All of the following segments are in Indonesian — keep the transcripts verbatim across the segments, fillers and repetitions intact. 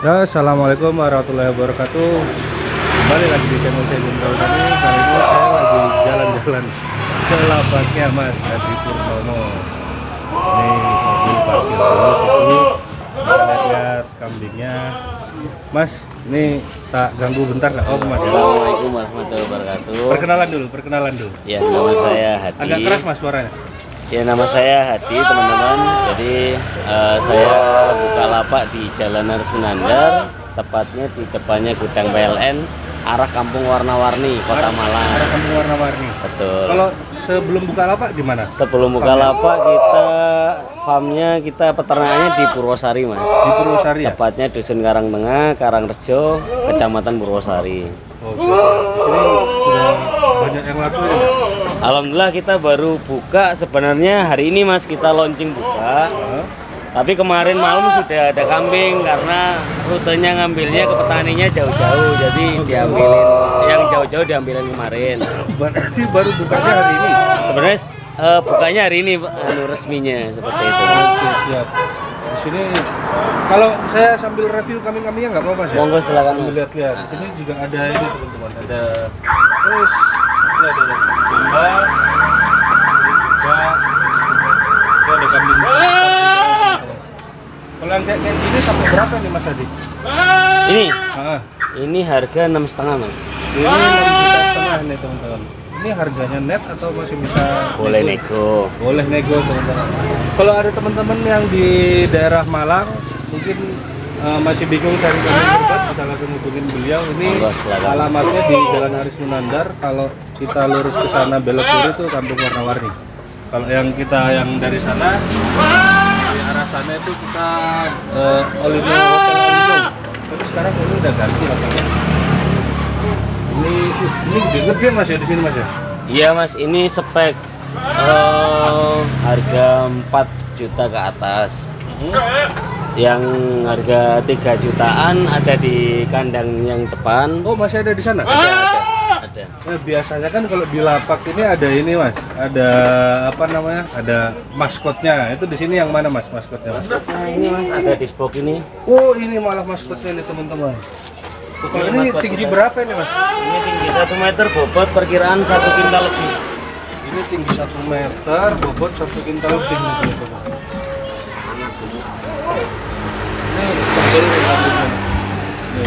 Ya, assalamualaikum warahmatullahi wabarakatuh. Kembali lagi di channel saya Jenderal Tani. Kali ini saya lagi jalan-jalan ke lapaknya Mas Hadi Purnomo. Ini mobil parkir dulu situ. Kita lihat-lihat kambingnya. Mas, ini tak ganggu bentar nggak? Oh, Mas. Assalamualaikum warahmatullahi wabarakatuh. Perkenalan dulu, perkenalan dulu. Ya, nama saya Hadi. Agak keras Mas suaranya. Ya, nama saya Hadi, teman-teman. Jadi uh, saya buka lapak di Jalan Harus Menandar, tepatnya di depannya gudang P L N, arah Kampung Warna-Warni, Kota Arah- Malang. Arah Kampung Warna-Warni. Betul. Kalau sebelum buka lapak di mana? Sebelum buka Farmnya? lapak kita farmnya kita peternaknya di Purwosari, Mas. Di Purwosari ya? Tepatnya Dusun Karangtengah, Karangrejo, Kecamatan Purwosari. Oh, di sini sudah banyak yang laku ini, Mas. Alhamdulillah kita baru buka sebenarnya hari ini, Mas, kita launching buka. Hah? Tapi kemarin malam sudah ada kambing karena rutenya ngambilnya ke petaninya jauh-jauh, jadi diambilin yang jauh-jauh diambilin kemarin. Berarti baru bukanya hari ini. Sebenarnya eh, bukanya hari ini, anu resminya seperti itu. Oke, siap. Di sini kalau saya sambil review kambing-kambingnya nggak apa-apa sih. Monggo silakan, Sambil Mas. lihat-lihat. Di sini juga ada ini teman-teman. Ada terus ini ada domba. Ini juga ini ada kambing besar-besar juga, teman-teman. Kalau yang kayak kayak gini sampai berapa nih Mas Hadi? Ini Ah, ini harga enam setengah, Mas. ini enam juta setengah nih teman-teman. Ini harganya net atau masih bisa Boleh nego? nego. Boleh nego teman-teman. Kalau ada teman-teman yang di daerah Malang mungkin uh, masih bingung cari kambing kurban, bisa langsung hubungin beliau. Ini Monggo, silakan. alamatnya di Jalan Haris Menandar. Kalau kita lurus ke sana belok kiri itu Kampung Warna-Warni. Kalau yang kita yang dari sana di arah sana itu kita uh, Olino Hotel Olino. Tapi sekarang ini udah ganti hotelnya. Ini ini gede-gede Mas ya di sini Mas ya. Iya, Mas, ini spek eh, harga empat juta ke atas. Yang harga tiga jutaan ada di kandang yang depan. Oh, masih ada di sana? Ada, ada, ada. Nah, biasanya kan kalau di lapak ini ada ini Mas, ada apa namanya? Ada maskotnya. Itu di sini yang mana Mas maskotnya Mas? Nah, ini, Mas, ada di spok ini. Oh, ini malah maskotnya nih teman-teman. Oh, kalau Ini ini maskot tinggi kita. berapa ini Mas? Ini tinggi satu meter, bobot perkiraan satu kintal lebih. Ini tinggi satu meter, bobot satu kintal lebih nih teman-teman. Ini tebel nih rambutnya. Nih.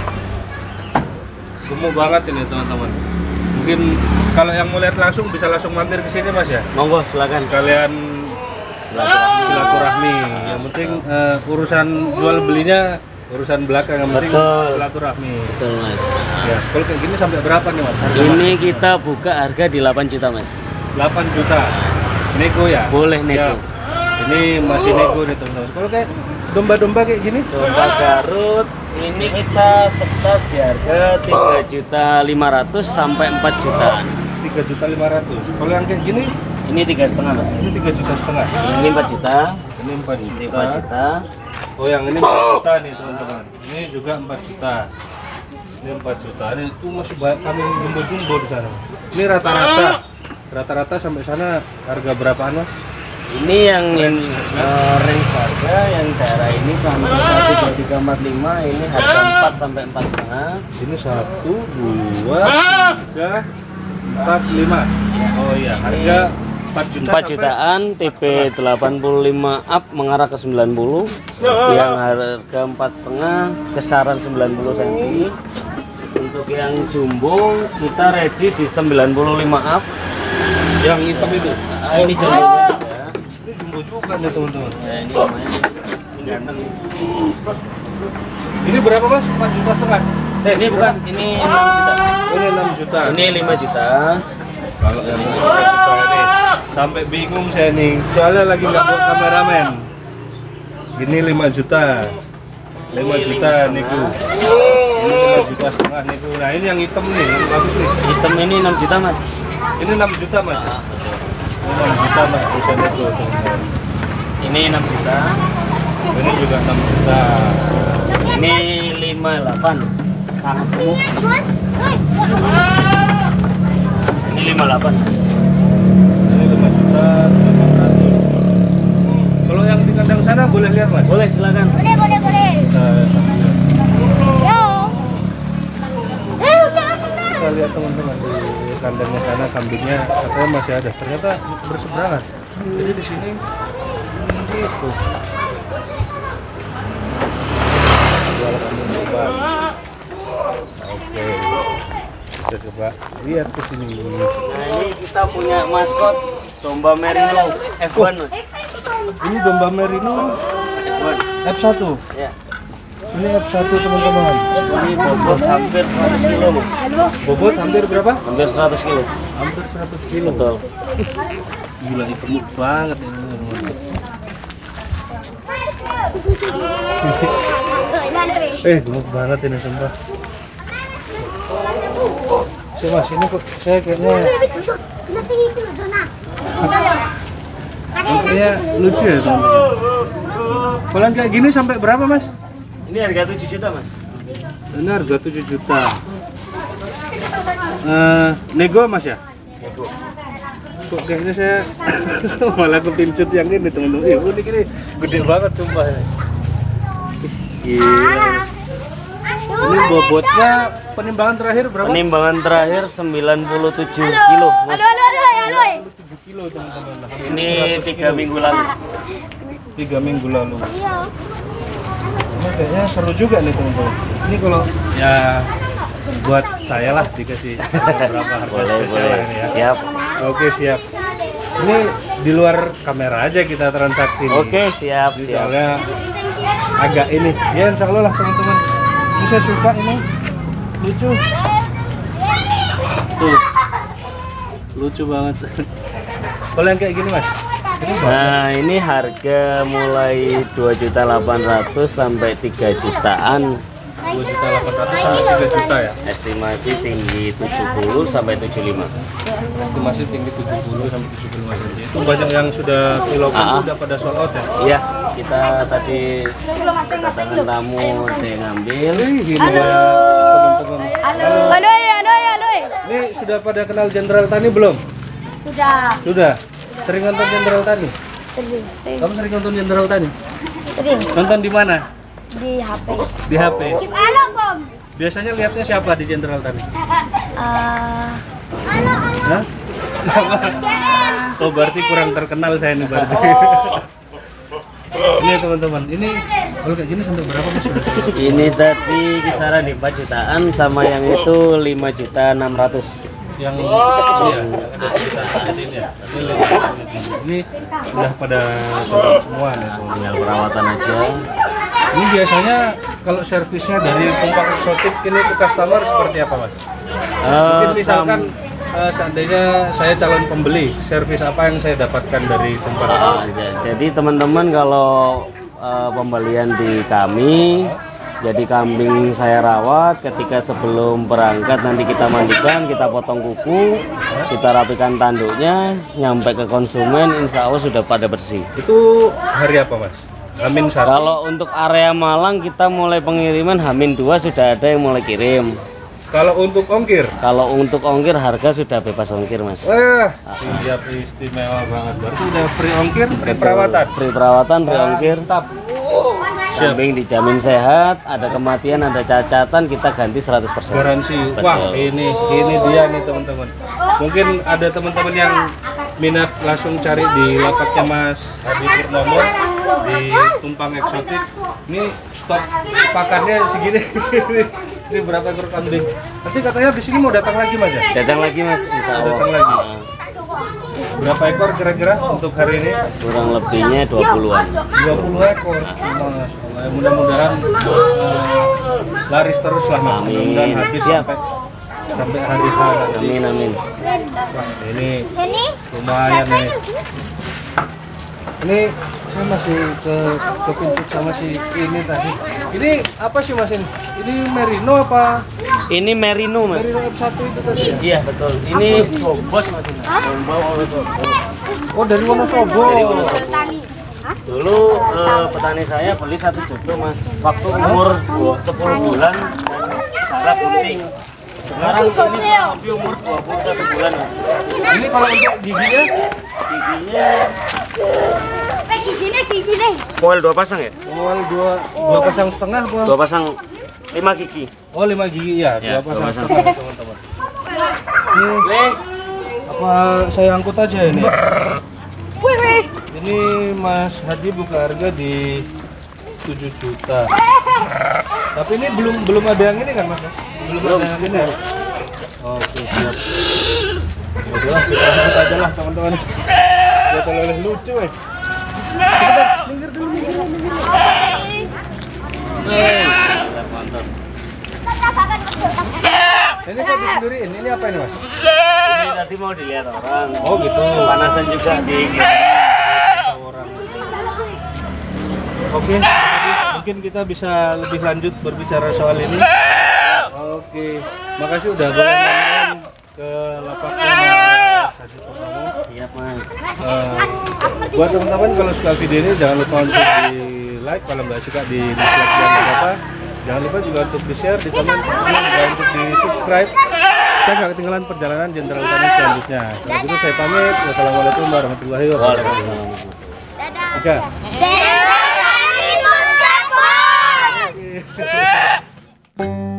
Gemuk banget ini teman-teman. Mungkin kalau yang mau lihat langsung bisa langsung mampir ke sini Mas ya. Monggo, silakan. Sekalian Silaturahmi. silaturahmi. Yang penting eh, urusan jual belinya urusan belakang, yang penting Betul. silaturahmi. Betul, Mas. Ya, kalau kayak gini sampai berapa nih Mas? Harga Ini Mas? kita buka harga di delapan juta, Mas. delapan juta. Nego ya? Boleh nego. Siap. Ini masih nego nih teman-teman. Kalau kayak domba-domba kayak gini? Domba Garut ini kita setor di harga tiga juta lima ratus sampai empat jutaan. tiga juta lima ratus. Kalau yang kayak gini Ini tiga setengah, Mas. ini tiga juta setengah. Ini empat juta. Ini empat Ini juta. empat juta. Oh, yang ini empat juta nih teman-teman. Ini juga empat juta. Ini empat juta. Ini itu masih banyak kambing jumbo-jumbo di sana. Ini rata-rata rata-rata sampai sana harga berapaan Mas? Ini yang range, uh, range harga yang daerah ini sampai satu dua tiga empat lima, ini harga empat sampai empat setengah. Ini satu, dua, tiga, empat, lima. Oh iya, harga empat juta. empat sampai- jutaan, T P delapan puluh lima up mengarah ke sembilan puluh. Yang harga empat setengah, kesaran sembilan puluh sentimeter. Untuk yang jumbo kita ready di sembilan puluh lima up. Yang hitam itu. Ah, ini jumbo. Ini jumbo juga nih teman-teman. Ya, ini lumayan. Ini ganteng. Ini berapa Mas? empat juta setengah. Eh, Ini bukan, ini enam juta. ini enam juta. Ini lima juta. Kalau yang lima juta ini sampai bingung saya nih. Soalnya lagi nggak bawa kameramen. Ini lima juta. lima juta niku. Ini lima juta setengah niku. Nah, ini yang hitam nih, yang bagus nih. Hitam ini enam juta, Mas. Ini enam juta Mas. Ini enam juta Mas bisa niku teman-teman. Ini enam juta. Ini juga enam juta. Ini lima puluh delapan. Sangat gemuk. Ini lima puluh delapan. Ini lima juta delapan ratus. Kalau yang di kandang sana boleh lihat Mas? Boleh, silakan. Boleh, boleh, boleh. Kita sambil lihat. kita lihat teman-teman di kandangnya sana kambingnya katanya masih ada, ternyata berseberangan. Jadi di sini itu jual kambing bebas. Oke, kita coba lihat ke sini. Nah ini kita punya maskot domba merino F satu. Ini domba merino F satu. F satu. Ya. Ini F satu teman-teman. Ini bobot hampir seratus kilo, Mas. Bobot hampir berapa? Hampir seratus kilo. Hampir seratus kilo. Betul. Gila, ini gemuk banget ini teman-teman. Eh, gemuk banget ini sumpah. Si Mas, ini kok saya kayaknya kayaknya lucu ya teman-teman. Kalau kayak gini sampai berapa Mas? Ini harga tujuh juta, Mas. Ini harga tujuh juta. Eh, nego Mas ya? Nego. Kok kayaknya saya malah kepincut yang ini teman-teman. Ih, ini gini gede banget sumpah. Gila. Ini bobotnya penimbangan terakhir berapa? Penimbangan terakhir sembilan puluh tujuh kilo, Mas. tujuh kilo teman-teman. Ini tiga minggu lalu. Tiga minggu lalu. Ini kayaknya seru juga nih teman-teman. Ini kalau ya buat saya lah dikasih beberapa harga Boleh, spesial boleh. ini ya. Siap. Oke siap. Ini di luar kamera aja kita transaksi nih. Oke, siap, Jadi siap. soalnya agak ini. Ya insya Allah lah teman-teman. Ini saya suka ini. Lucu. Tuh. Lucu banget. Kalau yang kayak gini Mas. Ini berapa? Nah, ini harga mulai dua juta delapan ratus sampai tiga jutaan. dua juta delapan ratus sampai tiga juta ya. Estimasi tinggi tujuh puluh sampai tujuh puluh lima. Estimasi tinggi tujuh puluh sampai tujuh puluh lima sentimeter. Itu banyak yang sudah kilo pun Ah. udah pada sold out ya. Iya, kita tadi kedatangan tamu ada yang ngambil. Wih, ini ya, teman-teman. Halo, halo, halo, halo. Ini sudah pada kenal Jenderal Tani belum? Sudah. Sudah. Sering nonton Jenderal Tani? Sering. Kamu sering nonton Jenderal Tani? Sering. Nonton di mana? Di H P. Di H P. Halo, Bom. Biasanya lihatnya siapa di Jenderal Tani? Eh, Hah? Sama. Oh, berarti kurang terkenal saya nih berarti. Ini teman-teman, ini kalau kayak gini sampai berapa Mas sudah? Ini tadi kisaran di empat jutaan sama yang itu lima juta enam ratus. Yang iya, yang ada di sana sini ya. Ini lebih- ini udah pada sold semua nih. teman-teman. Tinggal perawatan aja. Ini biasanya kalau servisnya dari tumpang eksotik ini ke customer seperti apa Mas? Mungkin Eh, misalkan eh, seandainya saya calon pembeli, servis apa yang saya dapatkan dari tumpang Oh, eksotik? j- jadi teman-teman kalau eh, pembelian di kami, jadi kambing saya rawat, ketika sebelum berangkat nanti kita mandikan, kita potong kuku, kita rapikan tanduknya, nyampe ke konsumen, insya Allah sudah pada bersih. Itu hari apa Mas? Amin satu. Kalau untuk area Malang kita mulai pengiriman Hamin dua sudah ada yang mulai kirim. Kalau untuk ongkir, Kalau untuk ongkir harga sudah bebas ongkir, Mas. wah siap, istimewa banget. Berarti udah free ongkir, free perawatan. Free perawatan, free ongkir. Mantap. Kambing dijamin sehat, ada kematian, ada cacatan, kita ganti seratus persen. Garansi. Wah, ini ini dia nih teman-teman. Mungkin ada teman-teman yang minat langsung cari di lapaknya Mas Hadi Purnomo di Tumpang Eksotik. Ini stok pakannya segini. Ini berapa ekor kambing? Nanti katanya di sini mau datang lagi Mas ya? Datang lagi, Mas, insya Allah. Datang lagi. Nah, Berapa ekor kira-kira untuk hari ini? kurang lebihnya dua puluhan. dua puluh ekor. Masya Allah. Mudah-mudahan eh, laris terus lah Mas. Amin. Mudah-mudahan habis Siap. sampai sampai hari H nanti. Amin, amin. Wah, ini lumayan nih. Ini saya masih ke kepincut sama si ini tadi. Ini apa sih Mas ini? Ini merino apa? Ini merino, Mas. Merino F satu itu tadi ya? Iya, betul. Ini bos, Mas. Domba Wonosobo. Oh, dari Wonosobo. Dari Wonosobo. Dulu eh, petani saya beli satu juta, Mas. Waktu umur sepuluh bulan dan darah kuning. Sekarang ini kurang lebih umur dua puluh satu bulan, Mas. Ini kalau untuk giginya Giginya Gigi nih, gigi nih. koel dua pasang ya? awal dua dua pasang setengah apa? Dua pasang lima gigi. Oh, lima gigi ya, Ya, dua pasang dua pasang. setengah teman-teman. Ini Le, apa saya angkut aja ini? Wih, wih. Ini Mas Hadi buka harga di tujuh juta. Tapi ini belum belum ada yang ini kan Mas? Belum, Belum. ada yang ini ya? Oke siap. Udahlah kita angkut aja lah teman-teman. Biar terlalu lucu eh. Sebentar, minggir dulu, minggir dulu, minggir dulu. Hei, gila, mantap. Ini kok disendiriin? Ini apa ini Mas? Ini tadi mau dilihat orang. Oh gitu. Panasan juga di Orang. Oke, Mas Hadi, mungkin kita bisa lebih lanjut berbicara soal ini. Oke, makasih udah boleh main ke lapaknya Mas Hadi Purnomo. Iya, Mas. Eh, buat teman-teman kalau suka video ini jangan lupa untuk di like, kalau nggak suka di dislike dan nggak apa-apa. Jangan lupa juga untuk di share, di komen, dan untuk di subscribe supaya nggak ketinggalan perjalanan Jenderal Utami selanjutnya. Kalau gitu saya pamit. Wassalamualaikum warahmatullahi wabarakatuh. Waalaikumsalam. Oke. Dadah.